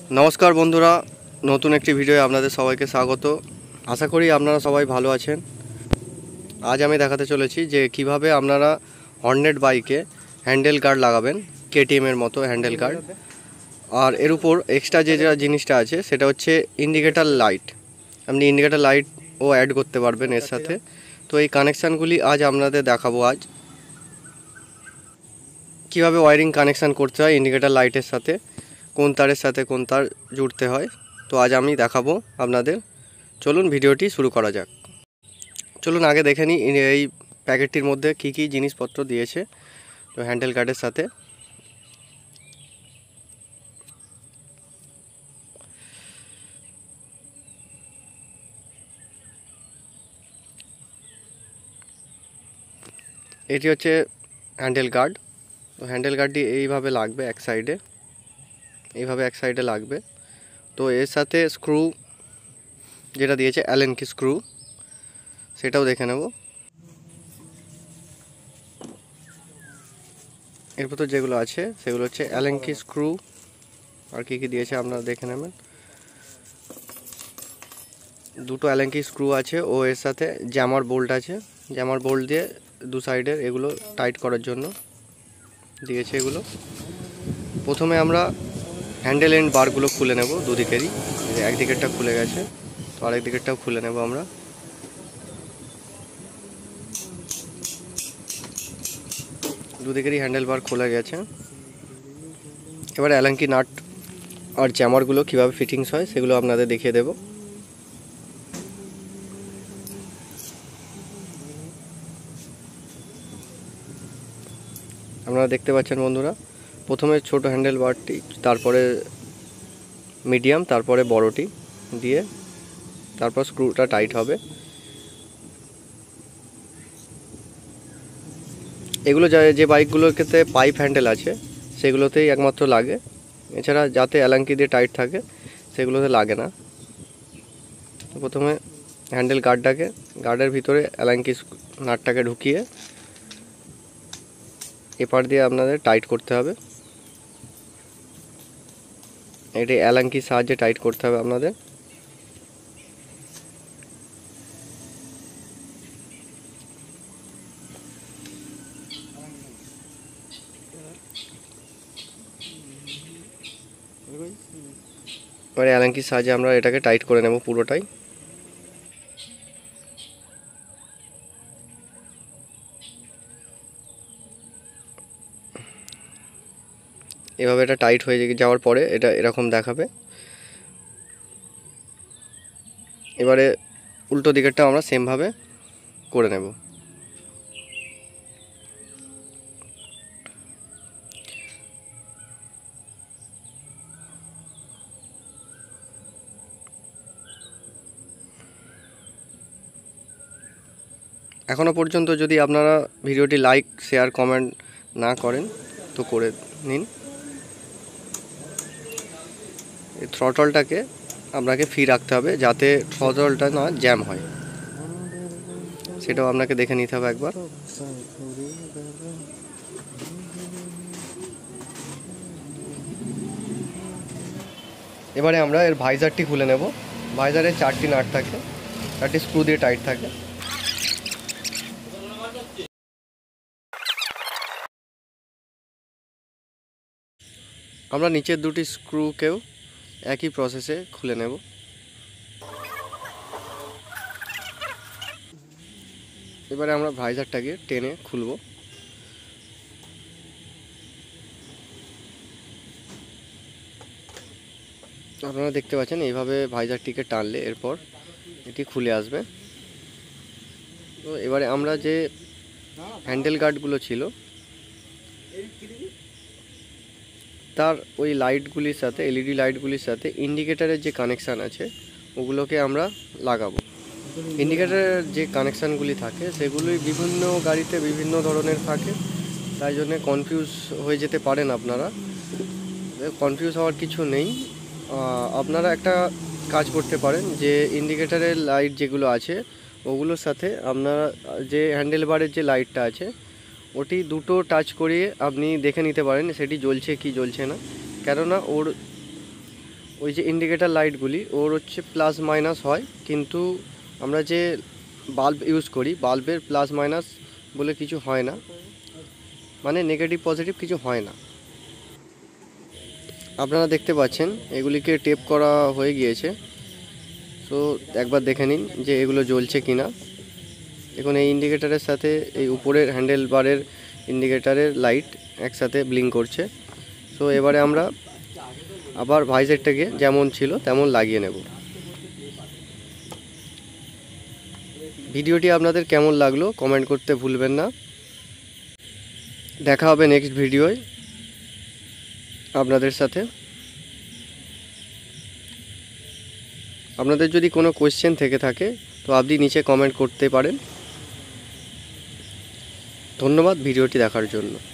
নমস্কার বন্ধুরা, নতুন একটি ভিডিওয়ে আপনাদের সবাইকে স্বাগত। আশা করি আপনারা সবাই ভালো আছেন। আজ আমি দেখাতে চলেছি যে কিভাবে আপনারা হর্নেট বাইকে হ্যান্ডেল গার্ড লাগাবেন, কেটিএমের মতো হ্যান্ডেল গার্ড। আর এর উপর এক্সট্রা যে জিনিসটা আছে সেটা হচ্ছে ইন্ডিকেটার লাইট। আপনি ইন্ডিকেটার লাইটও অ্যাড করতে পারবেন এর সাথে। তো এই কানেকশানগুলি আজ আপনাদের দেখাবো। আজ কিভাবে ওয়্যারিং কানেকশান করতে হয় ইন্ডিকেটার লাইটের সাথে, কোন তারের সাথে কোন তার জুড়তে হয়, তো আজ আমি দেখাবো আপনাদের। চলুন ভিডিওটি শুরু করা যাক। চলুন আগে দেখে নিই এই প্যাকেটটির মধ্যে কি কি জিনিসপত্র দিয়েছে তো হ্যান্ডেল গার্ডের সাথে। এটি হচ্ছে হ্যান্ডেল গার্ড। তো হ্যান্ডেল গার্ডটি এইভাবে লাগবে, এক সাইডে এইভাবে এক সাইডে লাগবে। তো এর সাথে স্ক্রু যেটা দিয়েছে অ্যালেন কি স্ক্রু, সেটাও দেখে নেব। এরপর তো যেগুলো আছে সেগুলো হচ্ছে অ্যালেন কি স্ক্রু। আর কি কি দিয়েছে আপনারা দেখে নেবেন। দুটো অ্যালেন কি স্ক্রু আছে ও এর সাথে জ্যামার বোল্ট আছে। জ্যামার বোল্ট দিয়ে দু সাইডের এগুলো টাইট করার জন্য দিয়েছে এগুলো। প্রথমে আমরা হ্যান্ডেল এন্ড বারগুলো খুলে নেব দুদিকেরই। একদিকেরটা খুলে গেছে, তো আরেক দিকেরটাও খুলে নেব আমরা। দুদিকেরই হ্যান্ডেল বার খোলা গেছে। এবারে অ্যালেন কি নাট আর জ্যামারগুলো কীভাবে ফিটিংস হয় সেগুলো আপনাদের দেখিয়ে দেব। আপনারা দেখতে পাচ্ছেন বন্ধুরা, প্রথমে ছোট হ্যান্ডেল বারটি, তারপরে মিডিয়াম, তারপরে বড়টি দিয়ে তারপর স্ক্রুটা টাইট হবে। এগুলো যে বাইকগুলোতে পাইপ হ্যান্ডেল আছে সেগুলোতেই একমাত্র লাগে, এছাড়া যাতে অ্যালাঙ্কি দিয়ে টাইট থাকে সেগুলোতে লাগে না। প্রথমে হ্যান্ডেল গার্ডের ভিতরে অ্যালাঙ্কি নাটটাকে ঢুকিয়ে এপার দিয়ে আপনাদের টাইট করতে হবে। এটি অ্যালাঙ্কির সাহায্যে টাইট করতে হবে আপনাদের। এবারে অ্যালাঙ্কির সাহায্যে আমরা এটাকে টাইট করে নেব পুরোটাই। এভাবে এটা টাইট হয়ে যাওয়ার পরে এটা এরকম দেখাবে। এবারে উল্টো দিকেরটা আমরা সেমভাবে করে নেব। এখনও পর্যন্ত যদি আপনারা ভিডিওটি লাইক শেয়ার কমেন্ট না করেন তো করে নিন। এই থ্রটলটাকে আপনাকে ফ্রি রাখতে হবে যাতে থ্রটলটা না জ্যাম হয়, সেটাও আপনাকে দেখে নিতে হবে একবার। এবারে আমরা এর ভাইজারটি খুলে নেব। ভাইজারের 4টি নাট থাকে, 4টি স্ক্রু দিয়ে টাইট থাকে। আমরা নিচের দুটি স্ক্রুকেও একই প্রসেসে খুলে নেব। এবারে আমরা ভাইজারটাকে টেনে খুলব। আপনারা দেখতে পাচ্ছেন এইভাবে ভাইজারটিকে টানলে এরপর এটি খুলে আসবে। তো এবারে আমরা যে হ্যান্ডেল গার্ডগুলো ছিল তার ওই লাইটগুলির সাথে, এলইডি লাইটগুলির সাথে ইন্ডিকেটারের যে কানেকশান আছে ওগুলোকে আমরা লাগাবো। ইন্ডিকেটারের যে কানেকশানগুলি থাকে সেগুলি বিভিন্ন গাড়িতে বিভিন্ন ধরনের থাকে, তাই জন্যে কনফিউজ হয়ে যেতে পারেন আপনারা। কনফিউজ হওয়ার কিছু নেই। আপনারা একটা কাজ করতে পারেন যে ইন্ডিকেটারের লাইট যেগুলো আছে ওগুলোর সাথে আপনারা যে হ্যান্ডেল বারের যে লাইটটা আছে ওটি দুটো টাচ করিয়ে আপনি দেখে নিতে পারেন সেটি জ্বলছে কি জ্বলছে না। কেননা ওই যে ইন্ডিকেটার লাইটগুলি ওর হচ্ছে প্লাস মাইনাস হয়, কিন্তু আমরা যে বাল্ব ইউজ করি বাল্বের প্লাস মাইনাস বলে কিছু হয় না, মানে নেগেটিভ পজিটিভ কিছু হয় না। আপনারা দেখতে পাচ্ছেন এগুলিকে টেপ করা হয়ে গিয়েছে। তো একবার দেখে নিন যে এগুলো জ্বলছে কিনা। দেখুন এই ইন্ডিকেটারের সাথে এই উপরের হ্যান্ডেল বারের ইন্ডিকেটারের লাইট একসাথে ব্লিঙ্ক করছে। সো এবারে আমরা আবার ভাইজারটাকে যেমন ছিল তেমন লাগিয়ে নেব। ভিডিওটি আপনাদের কেমন লাগলো কমেন্ট করতে ভুলবেন না। দেখা হবে নেক্সট ভিডিওয় আপনাদের সাথে। আপনাদের যদি কোনো কোয়েশ্চেন থেকে থাকে তো আপনি নিচে কমেন্ট করতে পারেন। ধন্যবাদ ভিডিওটি দেখার জন্য।